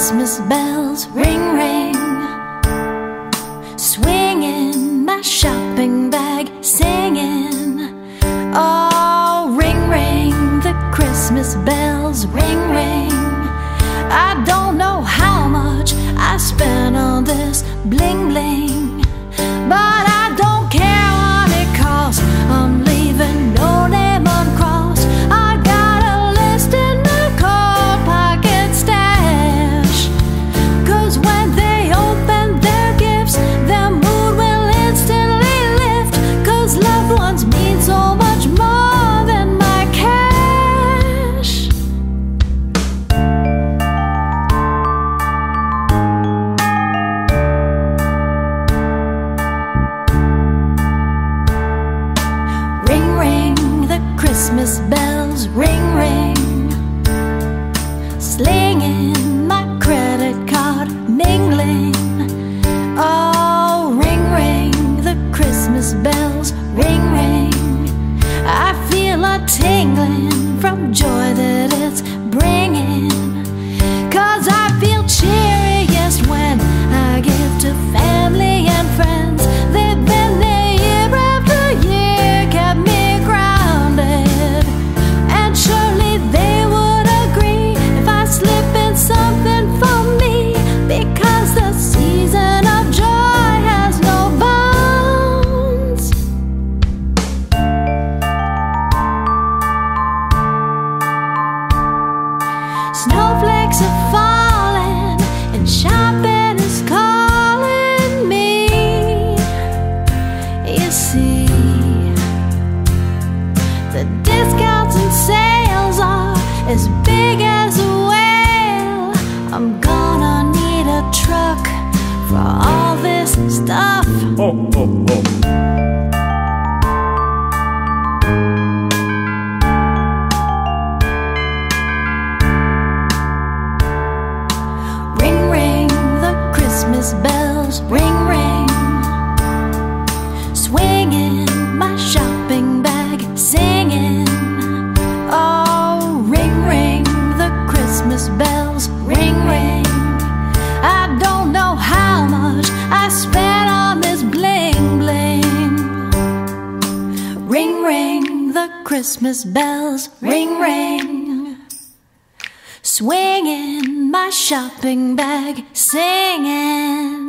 Christmas bells ring, ring, swinging my shopping bag, singing. Oh, ring, ring, the Christmas bells ring, ring. I don't know how much I spent on this bling, bling, but I don't care what it costs. I'm leaving no name uncrossed. I got a list in my coat pocket stash, 'cause when they open their gifts, their mood will instantly lift, 'cause loved ones mean so much more than my cash. Ring, ring, the Christmas bells ring, ring, slinging my credit card, mingling. Oh, ring, ring, the Christmas bells ring, ring. I feel a tingling from joy that it's bringing, 'cause I feel cheeriest when I give to family and friends. They've been there year after year, kept me grounded, and surely they would agree if I slip in something for me, because the season of joy has no bounds. Snowflakes are falling and shopping is calling me. You see, the discounts and sales are as big as a whale. I'm gonna need a truck for all this stuff. Ho, ho, ho. Ring, ring, the Christmas bells ring, ring, swinging my shopping bag, singing. Oh, ring, ring, the Christmas bells ring, ring. I don't know how much I spent on this bling, bling. Ring, ring, the Christmas bells ring, ring, swinging my shopping bag, singing.